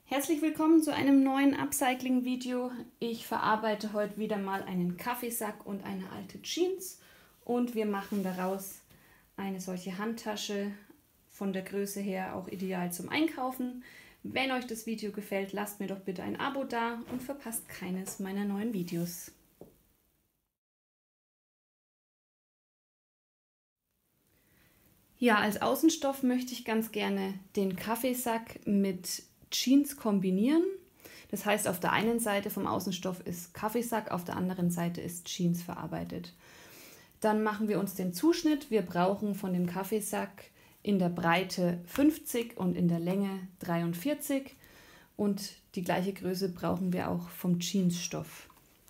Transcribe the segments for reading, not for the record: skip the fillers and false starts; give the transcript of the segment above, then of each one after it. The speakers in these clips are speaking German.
Herzlich willkommen zu einem neuen Upcycling-Video. Ich verarbeite heute wieder mal einen Kaffeesack und eine alte Jeans und wir machen daraus eine solche Handtasche, von der Größe her auch ideal zum Einkaufen. Wenn euch das Video gefällt, lasst mir doch bitte ein Abo da und verpasst keines meiner neuen Videos. Ja, als Außenstoff möchte ich ganz gerne den Kaffeesack mit Jeans kombinieren. Das heißt, auf der einen Seite vom Außenstoff ist Kaffeesack, auf der anderen Seite ist Jeans verarbeitet. Dann machen wir uns den Zuschnitt. Wir brauchen von dem Kaffeesack in der Breite 50 und in der Länge 43 und die gleiche Größe brauchen wir auch vom Jeansstoff.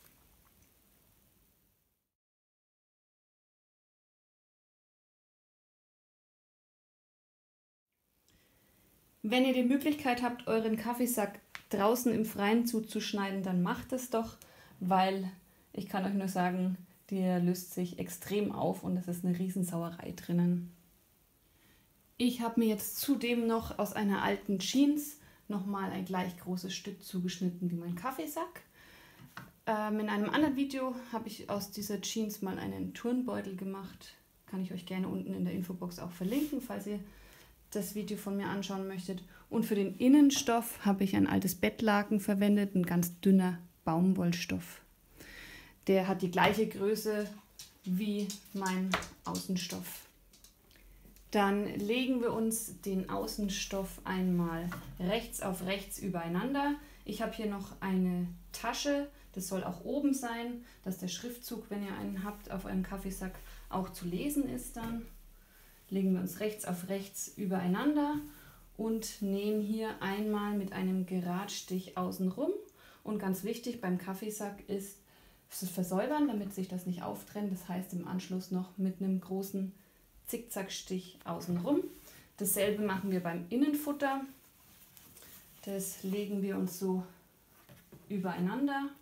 Wenn ihr die Möglichkeit habt, euren Kaffeesack draußen im Freien zuzuschneiden, dann macht es doch, weil ich kann euch nur sagen, der löst sich extrem auf und es ist eine Riesensauerei drinnen. Ich habe mir jetzt zudem noch aus einer alten Jeans nochmal ein gleich großes Stück zugeschnitten wie mein Kaffeesack. In einem anderen Video habe ich aus dieser Jeans mal einen Turnbeutel gemacht. Kann ich euch gerne unten in der Infobox auch verlinken, falls ihr das Video von mir anschauen möchtet. Und für den Innenstoff habe ich ein altes Bettlaken verwendet, ein ganz dünner Baumwollstoff. Der hat die gleiche Größe wie mein Außenstoff. Dann legen wir uns den Außenstoff einmal rechts auf rechts übereinander. Ich habe hier noch eine Tasche, das soll auch oben sein, dass der Schriftzug, wenn ihr einen habt, auf eurem Kaffeesack auch zu lesen ist dann. Legen wir uns rechts auf rechts übereinander und nähen hier einmal mit einem Geradstich außenrum. Und ganz wichtig beim Kaffeesack ist das Versäubern, damit sich das nicht auftrennt. Das heißt im Anschluss noch mit einem großen Zickzackstich außenrum. Dasselbe machen wir beim Innenfutter. Das legen wir uns so übereinander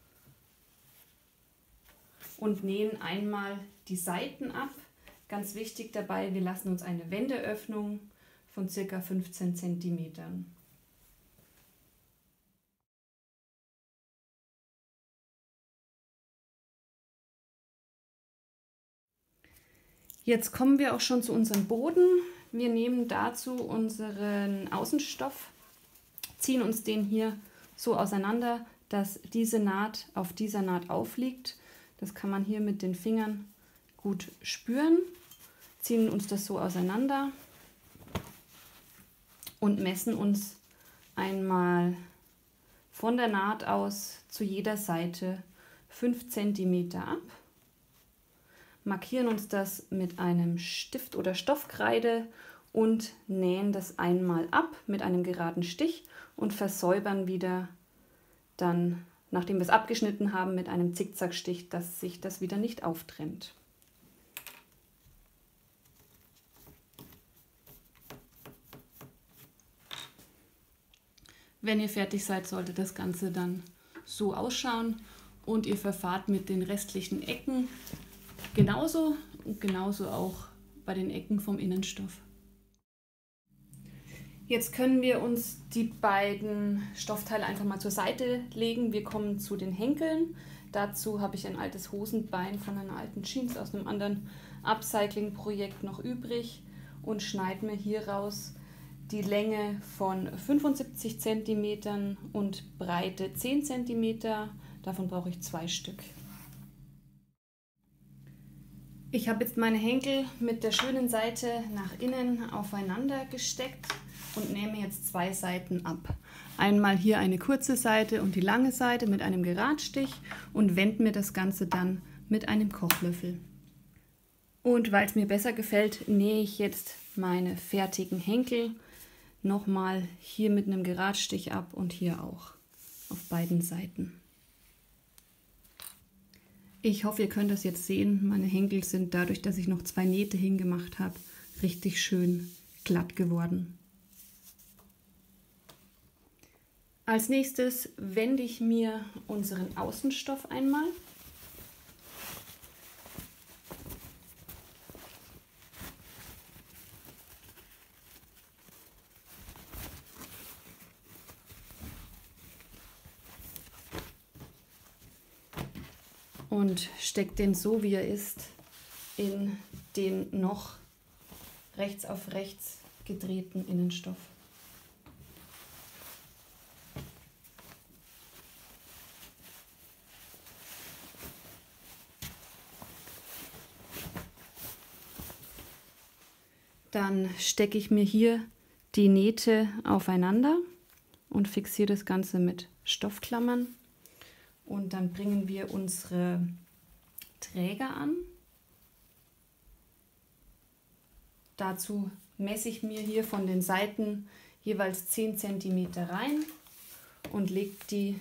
und nähen einmal die Seiten ab. Ganz wichtig dabei, wir lassen uns eine Wendeöffnung von ca. 15 cm. Jetzt kommen wir auch schon zu unserem Boden. Wir nehmen dazu unseren Außenstoff, ziehen uns den hier so auseinander, dass diese Naht auf dieser Naht aufliegt. Das kann man hier mit den Fingern gut spüren. Ziehen uns das so auseinander und messen uns einmal von der Naht aus zu jeder Seite 5 cm ab. Markieren uns das mit einem Stift oder Stoffkreide und nähen das einmal ab mit einem geraden Stich und versäubern wieder dann, nachdem wir es abgeschnitten haben, mit einem Zickzackstich, dass sich das wieder nicht auftrennt. Wenn ihr fertig seid, sollte das Ganze dann so ausschauen und ihr verfahrt mit den restlichen Ecken genauso und genauso auch bei den Ecken vom Innenstoff. Jetzt können wir uns die beiden Stoffteile einfach mal zur Seite legen. Wir kommen zu den Henkeln. Dazu habe ich ein altes Hosenbein von einer alten Jeans aus einem anderen Upcycling-Projekt noch übrig und schneide mir hieraus die Länge von 75 cm und Breite 10 cm. Davon brauche ich 2 Stück. Ich habe jetzt meine Henkel mit der schönen Seite nach innen aufeinander gesteckt und nehme jetzt 2 Seiten ab. Einmal hier eine kurze Seite und die lange Seite mit einem Geradstich und wende mir das Ganze dann mit einem Kochlöffel. Und weil es mir besser gefällt, nähe ich jetzt meine fertigen Henkel nochmal hier mit einem Geradstich ab und hier auch auf beiden Seiten. Ich hoffe, ihr könnt das jetzt sehen. Meine Henkel sind dadurch, dass ich noch 2 Nähte hingemacht habe, richtig schön glatt geworden. Als nächstes wende ich mir unseren Außenstoff einmal. und stecke den so, wie er ist, in den noch rechts auf rechts gedrehten Innenstoff. Dann stecke ich mir hier die Nähte aufeinander und fixiere das Ganze mit Stoffklammern. Und dann bringen wir unsere Träger an. Dazu messe ich mir hier von den Seiten jeweils 10 cm rein und lege die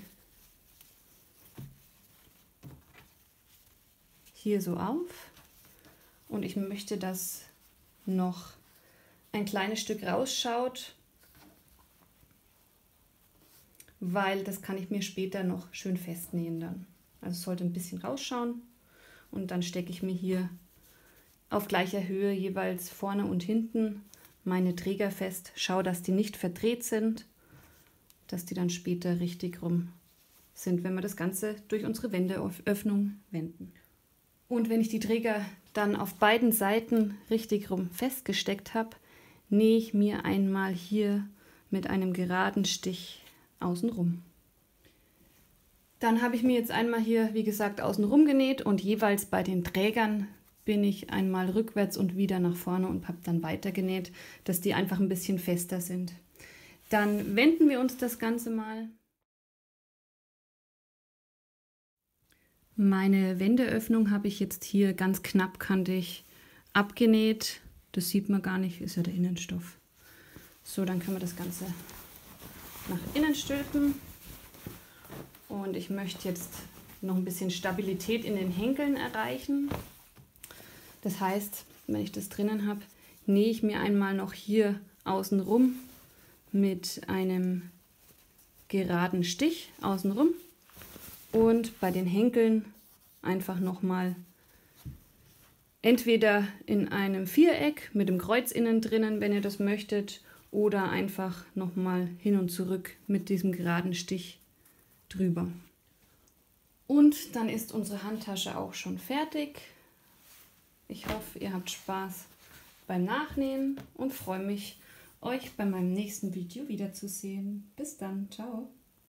hier so auf. Und ich möchte, dass noch ein kleines Stück rausschaut, weil das kann ich mir später noch schön festnähen dann. Also es sollte ein bisschen rausschauen und dann stecke ich mir hier auf gleicher Höhe jeweils vorne und hinten meine Träger fest. Schau, dass die nicht verdreht sind, dass die dann später richtig rum sind, wenn wir das Ganze durch unsere Wendeöffnung wenden. Und wenn ich die Träger dann auf beiden Seiten richtig rum festgesteckt habe, nähe ich mir einmal hier mit einem geraden Stich außenrum. Dann habe ich mir jetzt einmal hier, wie gesagt, außenrum genäht und jeweils bei den Trägern bin ich einmal rückwärts und wieder nach vorne und habe dann weiter genäht, dass die einfach ein bisschen fester sind. Dann wenden wir uns das Ganze mal. Meine Wendeöffnung habe ich jetzt hier ganz knappkantig abgenäht. Das sieht man gar nicht, ist ja der Innenstoff. So, dann können wir das Ganze nach innen stülpen. Und ich möchte jetzt noch ein bisschen Stabilität in den Henkeln erreichen. Das heißt, wenn ich das drinnen habe, nähe ich mir einmal noch hier außenrum mit einem geraden Stich außenrum. Und bei den Henkeln einfach nochmal entweder in einem Viereck mit dem Kreuz innen drinnen, wenn ihr das möchtet, oder einfach nochmal hin und zurück mit diesem geraden Stich drüber. Und dann ist unsere Handtasche auch schon fertig. Ich hoffe, ihr habt Spaß beim Nachnähen und freue mich, euch bei meinem nächsten Video wiederzusehen. Bis dann, ciao!